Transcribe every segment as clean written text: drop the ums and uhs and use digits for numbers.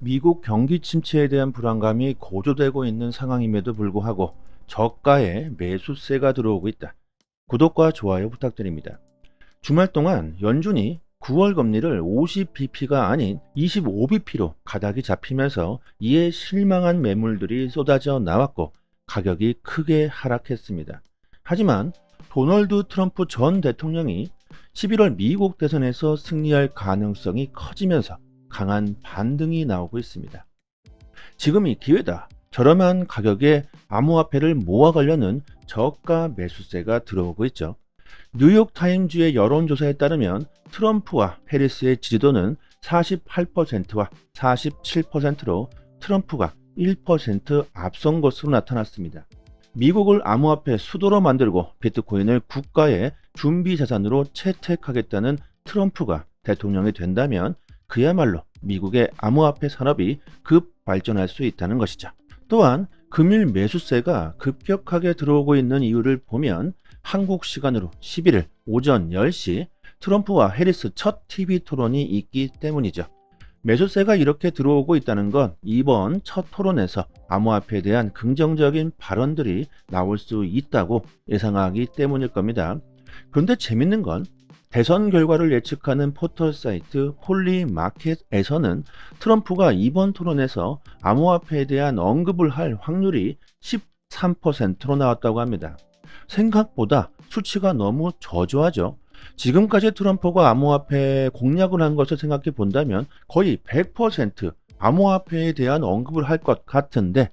미국 경기 침체에 대한 불안감이 고조되고 있는 상황임에도 불구하고 저가에 매수세가 들어오고 있다. 구독과 좋아요 부탁드립니다. 주말 동안 연준이 9월 금리를 50bp가 아닌 25bp로 가닥이 잡히면서 이에 실망한 매물들이 쏟아져 나왔고 가격이 크게 하락했습니다. 하지만 도널드 트럼프 전 대통령이 11월 미국 대선에서 승리할 가능성이 커지면서 강한 반등이 나오고 있습니다. 지금이 기회다. 저렴한 가격에 암호화폐를 모아가려는 저가 매수세가 들어오고 있죠. 뉴욕타임즈의 여론조사에 따르면 트럼프와 해리스의 지지도는 48%와 47%로 트럼프가 1% 앞선 것으로 나타났습니다. 미국을 암호화폐 수도로 만들고 비트코인을 국가의 준비자산으로 채택하겠다는 트럼프가 대통령이 된다면 그야말로 미국의 암호화폐 산업이 급 발전할 수 있다는 것이죠. 또한 금일 매수세가 급격하게 들어오고 있는 이유를 보면 한국 시간으로 11일 오전 10시 트럼프와 해리스 첫 TV 토론이 있기 때문이죠. 매수세가 이렇게 들어오고 있다는 건 이번 첫 토론에서 암호화폐에 대한 긍정적인 발언들이 나올 수 있다고 예상하기 때문일 겁니다. 그런데 재밌는 건 대선 결과를 예측하는 포털 사이트 홀리마켓에서는 트럼프가 이번 토론에서 암호화폐에 대한 언급을 할 확률이 13%로 나왔다고 합니다. 생각보다 수치가 너무 저조하죠. 지금까지 트럼프가 암호화폐 공략을 한 것을 생각해 본다면 거의 100% 암호화폐에 대한 언급을 할 것 같은데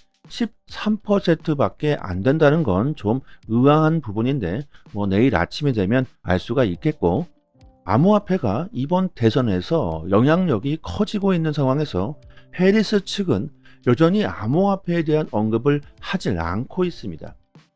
13%밖에 안 된다는 건 좀 의아한 부분인데 내일 아침이 되면 알 수가 있겠고, 암호화폐가 이번 대선에서 영향력이 커지고 있는 상황에서 해리스 측은 여전히 암호화폐에 대한 언급을 하지 않고 있습니다.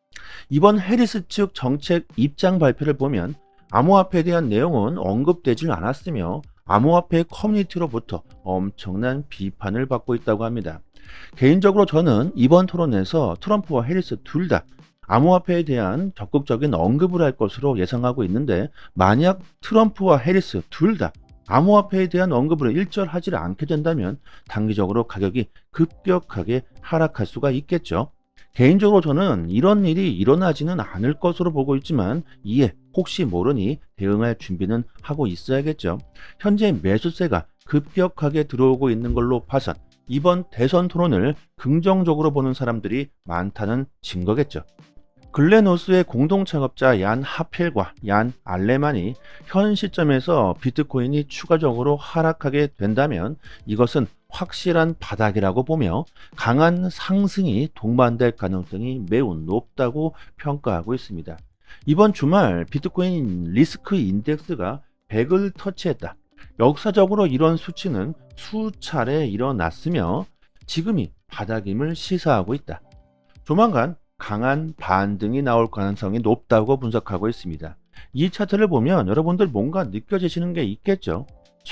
이번 해리스 측 정책 입장 발표를 보면 암호화폐에 대한 내용은 언급되질 않았으며 암호화폐 커뮤니티로부터 엄청난 비판을 받고 있다고 합니다. 개인적으로 저는 이번 토론에서 트럼프와 해리스 둘 다 암호화폐에 대한 적극적인 언급을 할 것으로 예상하고 있는데, 만약 트럼프와 해리스 둘 다 암호화폐에 대한 언급을 일절하지 않게 된다면 단기적으로 가격이 급격하게 하락할 수가 있겠죠. 개인적으로 저는 이런 일이 일어나지는 않을 것으로 보고 있지만 이에 혹시 모르니 대응할 준비는 하고 있어야겠죠. 현재 매수세가 급격하게 들어오고 있는 걸로 봐선 이번 대선 토론을 긍정적으로 보는 사람들이 많다는 증거겠죠. 글레노스의 공동 창업자 얀 하펠과 얀 알레만이 현 시점에서 비트코인이 추가적으로 하락하게 된다면 이것은 확실한 바닥이라고 보며 강한 상승이 동반될 가능성이 매우 높다고 평가하고 있습니다. 이번 주말 비트코인 리스크 인덱스가 100을 터치했다. 역사적으로 이런 수치는 수차례 일어났으며 지금이 바닥임을 시사하고 있다. 조만간 강한 반등이 나올 가능성이 높다고 분석하고 있습니다. 이 차트를 보면 여러분들 뭔가 느껴지시는 게 있겠죠.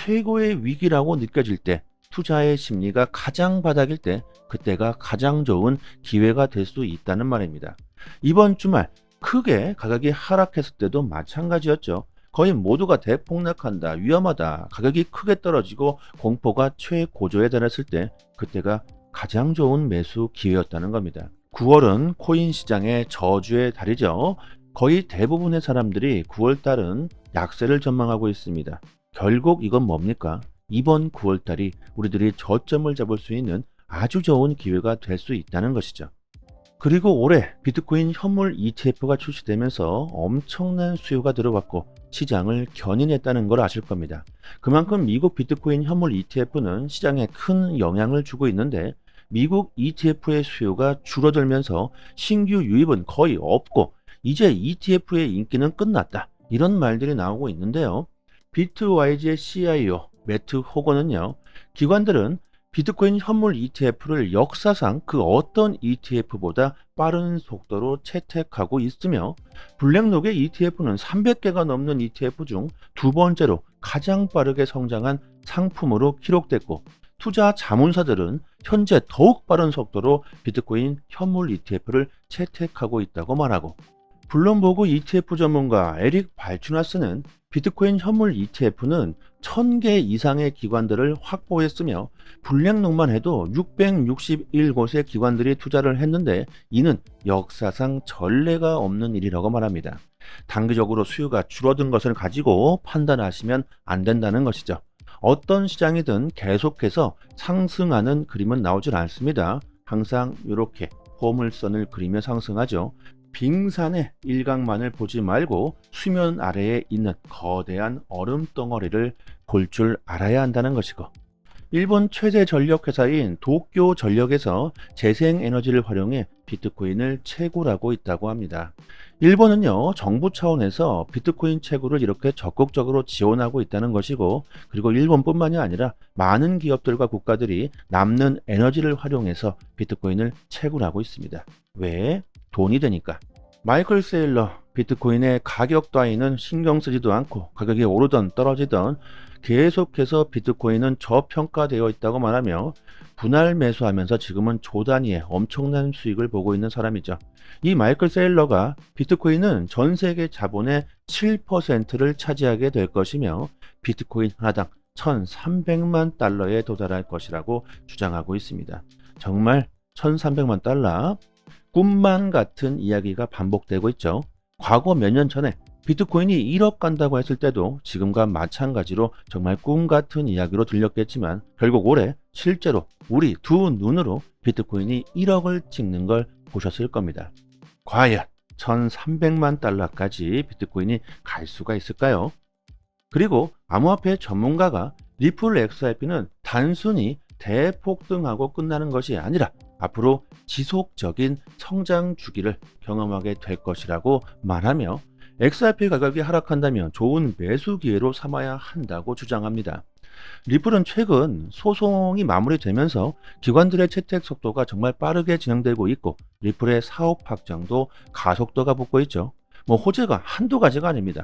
최고의 위기라고 느껴질 때, 투자의 심리가 가장 바닥일 때 그때가 가장 좋은 기회가 될 수 있다는 말입니다. 이번 주말 크게 가격이 하락했을 때도 마찬가지였죠. 거의 모두가 대폭락한다, 위험하다, 가격이 크게 떨어지고 공포가 최고조에 달했을 때 그때가 가장 좋은 매수 기회였다는 겁니다. 9월은 코인 시장의 저주의 달이죠. 거의 대부분의 사람들이 9월달은 약세를 전망하고 있습니다. 결국 이건 뭡니까? 이번 9월달이 우리들이 저점을 잡을 수 있는 아주 좋은 기회가 될 수 있다는 것이죠. 그리고 올해 비트코인 현물 ETF가 출시되면서 엄청난 수요가 들어왔고 시장을 견인했다는 걸 아실 겁니다. 그만큼 미국 비트코인 현물 ETF는 시장에 큰 영향을 주고 있는데, 미국 ETF의 수요가 줄어들면서 신규 유입은 거의 없고 이제 ETF의 인기는 끝났다, 이런 말들이 나오고 있는데요. 비트와이즈의 CIO 매트 호건은요, 기관들은 비트코인 현물 ETF를 역사상 그 어떤 ETF보다 빠른 속도로 채택하고 있으며 블랙록의 ETF는 300개가 넘는 ETF 중 두 번째로 가장 빠르게 성장한 상품으로 기록됐고, 투자 자문사들은 현재 더욱 빠른 속도로 비트코인 현물 ETF를 채택하고 있다고 말하고, 블룸버그 ETF 전문가 에릭 발추나스는 비트코인 현물 ETF는 1000개 이상의 기관들을 확보했으며 블랙록만 해도 661곳의 기관들이 투자를 했는데 이는 역사상 전례가 없는 일이라고 말합니다. 단기적으로 수요가 줄어든 것을 가지고 판단하시면 안 된다는 것이죠. 어떤 시장이든 계속해서 상승하는 그림은 나오질 않습니다. 항상 이렇게 포물선을 그리며 상승하죠. 빙산의 일각만을 보지 말고 수면 아래에 있는 거대한 얼음 덩어리를 볼 줄 알아야 한다는 것이고, 일본 최대 전력 회사인 도쿄 전력에서 재생에너지를 활용해 비트코인을 채굴하고 있다고 합니다. 일본은요, 정부 차원에서 비트코인 채굴을 이렇게 적극적으로 지원하고 있다는 것이고, 그리고 일본뿐만이 아니라 많은 기업들과 국가들이 남는 에너지를 활용해서 비트코인을 채굴하고 있습니다. 왜? 돈이 되니까. 마이클 세일러, 비트코인의 가격 따위는 신경 쓰지도 않고 가격이 오르던 떨어지던 계속해서 비트코인은 저평가되어 있다고 말하며 분할 매수하면서 지금은 조 단위의 엄청난 수익을 보고 있는 사람이죠. 이 마이클 세일러가 비트코인은 전 세계 자본의 7%를 차지하게 될 것이며 비트코인 하나당 1300만 달러에 도달할 것이라고 주장하고 있습니다. 정말 1300만 달러? 꿈만 같은 이야기가 반복되고 있죠. 과거 몇 년 전에 비트코인이 1억 간다고 했을 때도 지금과 마찬가지로 정말 꿈 같은 이야기로 들렸겠지만 결국 올해 실제로 우리 두 눈으로 비트코인이 1억을 찍는 걸 보셨을 겁니다. 과연 1300만 달러까지 비트코인이 갈 수가 있을까요? 그리고 암호화폐 전문가가 리플 XRP는 단순히 대폭등하고 끝나는 것이 아니라 앞으로 지속적인 성장 주기를 경험하게 될 것이라고 말하며 XRP 가격이 하락한다면 좋은 매수 기회로 삼아야 한다고 주장합니다. 리플은 최근 소송이 마무리되면서 기관들의 채택 속도가 정말 빠르게 진행되고 있고 리플의 사업 확장도 가속도가 붙고 있죠. 호재가 한두 가지가 아닙니다.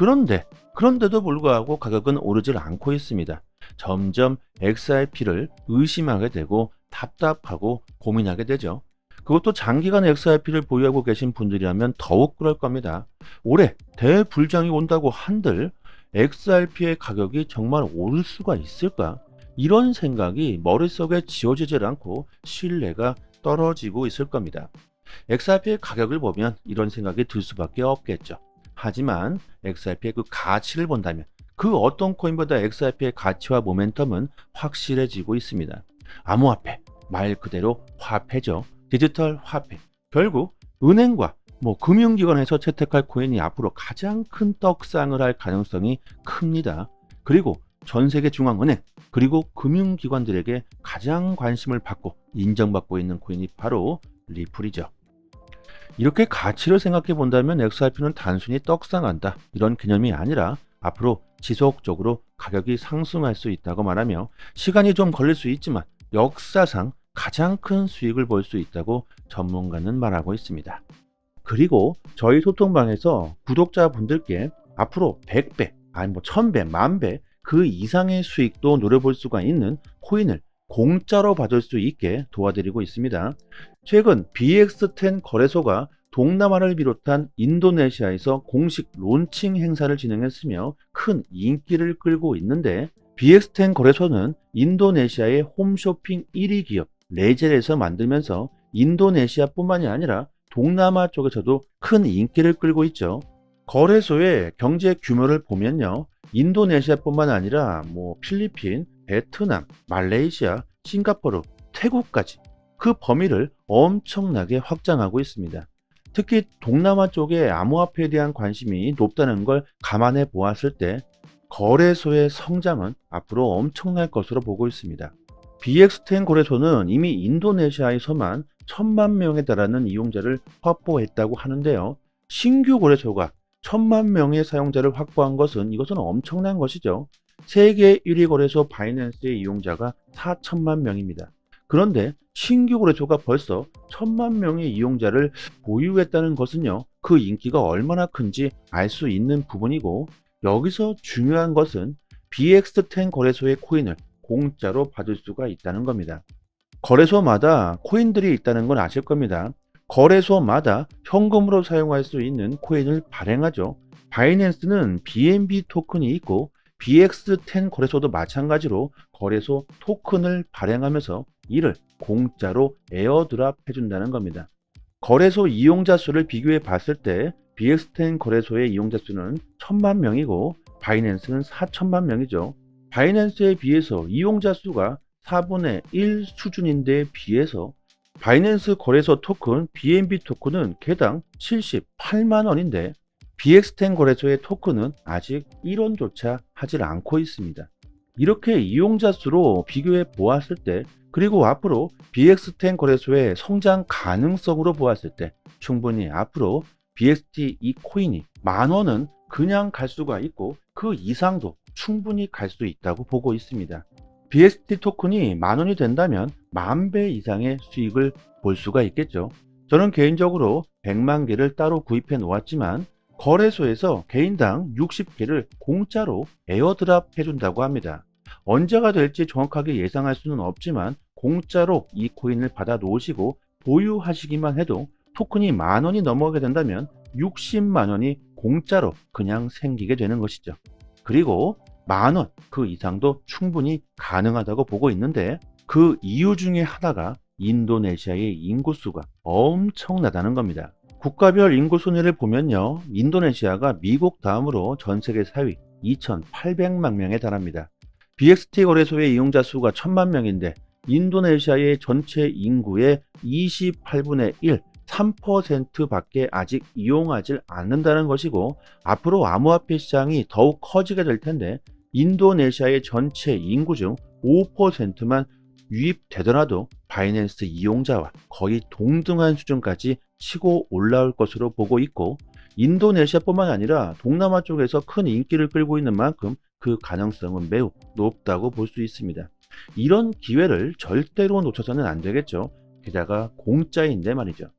그런데도 불구하고 가격은 오르질 않고 있습니다. 점점 XRP를 의심하게 되고 답답하고 고민하게 되죠. 그것도 장기간 XRP를 보유하고 계신 분들이라면 더욱 그럴 겁니다. 올해 대불장이 온다고 한들 XRP의 가격이 정말 오를 수가 있을까? 이런 생각이 머릿속에 지워지질 않고 신뢰가 떨어지고 있을 겁니다. XRP의 가격을 보면 이런 생각이 들 수밖에 없겠죠. 하지만 XRP의 그 가치를 본다면 그 어떤 코인보다 XRP의 가치와 모멘텀은 확실해지고 있습니다. 암호화폐, 말 그대로 화폐죠. 디지털 화폐. 결국 은행과 금융기관에서 채택할 코인이 앞으로 가장 큰 떡상을 할 가능성이 큽니다. 그리고 전 세계 중앙은행 그리고 금융기관들에게 가장 관심을 받고 인정받고 있는 코인이 바로 리플이죠. 이렇게 가치를 생각해 본다면 XRP는 단순히 떡상한다 이런 개념이 아니라 앞으로 지속적으로 가격이 상승할 수 있다고 말하며 시간이 좀 걸릴 수 있지만 역사상 가장 큰 수익을 볼 수 있다고 전문가는 말하고 있습니다. 그리고 저희 소통방에서 구독자분들께 앞으로 100배, 아니 1000배, 10,000배 그 이상의 수익도 노려볼 수가 있는 코인을 공짜로 받을 수 있게 도와드리고 있습니다. 최근 BX10 거래소가 동남아를 비롯한 인도네시아에서 공식 론칭 행사를 진행했으며 큰 인기를 끌고 있는데 BX10 거래소는 인도네시아의 홈쇼핑 1위 기업 레젤에서 만들면서 인도네시아뿐만이 아니라 동남아 쪽에서도 큰 인기를 끌고 있죠. 거래소의 경제 규모를 보면요. 인도네시아뿐만 아니라 필리핀, 베트남, 말레이시아, 싱가포르, 태국까지 그 범위를 엄청나게 확장하고 있습니다. 특히 동남아 쪽에 암호화폐에 대한 관심이 높다는 걸 감안해 보았을 때 거래소의 성장은 앞으로 엄청날 것으로 보고 있습니다. BX10 거래소는 이미 인도네시아에서만 1000만 명에 달하는 이용자를 확보했다고 하는데요. 신규 거래소가 1000만 명의 사용자를 확보한 것은 이것은 엄청난 것이죠. 세계 1위 거래소 바이낸스의 이용자가 4천만 명입니다. 그런데 신규 거래소가 벌써 1000만 명의 이용자를 보유했다는 것은요. 그 인기가 얼마나 큰지 알 수 있는 부분이고 여기서 중요한 것은 BX10 거래소의 코인을 공짜로 받을 수가 있다는 겁니다. 거래소마다 코인들이 있다는 건 아실 겁니다. 거래소마다 현금으로 사용할 수 있는 코인을 발행하죠. 바이낸스는 BNB 토큰이 있고 BX10 거래소도 마찬가지로 거래소 토큰을 발행하면서 이를 공짜로 에어드랍 해준다는 겁니다. 거래소 이용자 수를 비교해 봤을 때 BX10 거래소의 이용자 수는 1000만 명이고 바이낸스는 4000만 명이죠. 바이낸스에 비해서 이용자 수가 4분의 1 수준인데 비해서 바이낸스 거래소 토큰 BNB 토큰은 개당 78만 원인데 BX10 거래소의 토큰은 아직 1원조차 하질 않고 있습니다. 이렇게 이용자 수로 비교해 보았을 때, 그리고 앞으로 BX10 거래소의 성장 가능성으로 보았을 때 충분히 앞으로 BXT 이 코인이 10,000원은 그냥 갈 수가 있고 그 이상도 충분히 갈 수 있다고 보고 있습니다. BXT 토큰이 10,000원이 된다면 10,000배 이상의 수익을 볼 수가 있겠죠. 저는 개인적으로 100만 개를 따로 구입해 놓았지만 거래소에서 개인당 60개를 공짜로 에어드랍 해준다고 합니다. 언제가 될지 정확하게 예상할 수는 없지만 공짜로 이 코인을 받아 놓으시고 보유하시기만 해도 토큰이 10,000원이 넘어가게 된다면 60만 원이 공짜로 그냥 생기게 되는 것이죠. 그리고 10,000원 그 이상도 충분히 가능하다고 보고 있는데, 그 이유 중에 하나가 인도네시아의 인구수가 엄청나다는 겁니다. 국가별 인구 순위를 보면요, 인도네시아가 미국 다음으로 전세계 4위 2,800만 명에 달합니다. BXT 거래소의 이용자 수가 1,000만 명인데 인도네시아의 전체 인구의 28분의 1, 3%밖에 아직 이용하지 않는다는 것이고, 앞으로 암호화폐 시장이 더욱 커지게 될 텐데 인도네시아의 전체 인구 중 5%만 유입되더라도 바이낸스 이용자와 거의 동등한 수준까지 치고 올라올 것으로 보고 있고, 인도네시아뿐만 아니라 동남아 쪽에서 큰 인기를 끌고 있는 만큼 그 가능성은 매우 높다고 볼 수 있습니다. 이런 기회를 절대로 놓쳐서는 안 되겠죠. 게다가 공짜인데 말이죠.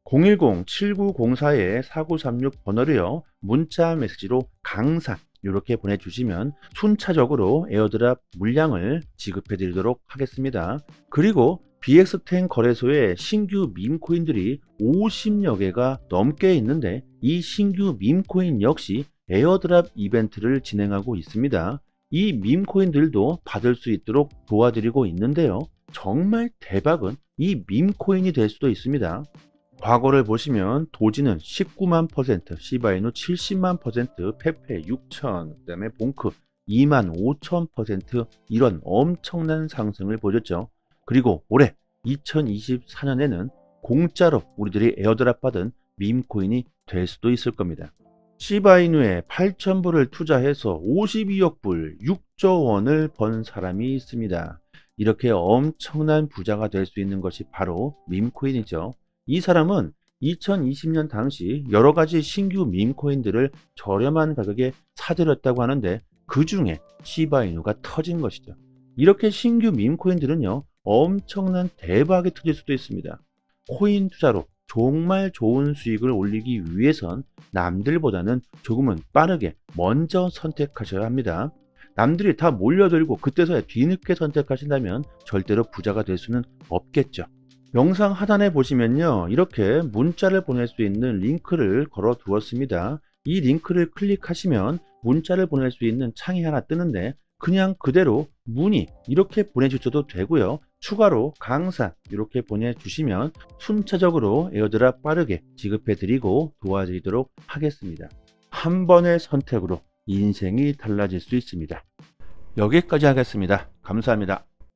010-7904-4936 번호로요, 문자 메시지로 강사 이렇게 보내주시면 순차적으로 에어드랍 물량을 지급해 드리도록 하겠습니다. 그리고 BX10 거래소에 신규 밈코인들이 50여 개가 넘게 있는데 이 신규 밈코인 역시 에어드랍 이벤트를 진행하고 있습니다. 이 밈코인들도 받을 수 있도록 도와드리고 있는데요, 정말 대박은 이 밈코인이 될 수도 있습니다. 과거를 보시면 도지는 19만 %, 시바이누 70만 %, 페페 6천, 그 다음에 봉크 2만 5천 % 이런 엄청난 상승을 보였죠. 그리고 올해 2024년에는 공짜로 우리들이 에어드랍 받은 밈코인이 될 수도 있을 겁니다. 시바이누에 8,000불을 투자해서 52억 불, 6조 원을 번 사람이 있습니다. 이렇게 엄청난 부자가 될 수 있는 것이 바로 밈코인이죠. 이 사람은 2020년 당시 여러가지 신규 밈코인들을 저렴한 가격에 사들였다고 하는데 그 중에 시바이누가 터진 것이죠. 이렇게 신규 밈코인들은요, 엄청난 대박이 터질 수도 있습니다. 코인 투자로 정말 좋은 수익을 올리기 위해선 남들보다는 조금은 빠르게 먼저 선택하셔야 합니다. 남들이 다 몰려들고 그때서야 뒤늦게 선택하신다면 절대로 부자가 될 수는 없겠죠. 영상 하단에 보시면요, 이렇게 문자를 보낼 수 있는 링크를 걸어 두었습니다. 이 링크를 클릭하시면 문자를 보낼 수 있는 창이 하나 뜨는데 그냥 그대로 문의 이렇게 보내주셔도 되고요, 추가로 강사 이렇게 보내주시면 순차적으로 에어드랍 빠르게 지급해 드리고 도와드리도록 하겠습니다. 한 번의 선택으로 인생이 달라질 수 있습니다. 여기까지 하겠습니다. 감사합니다.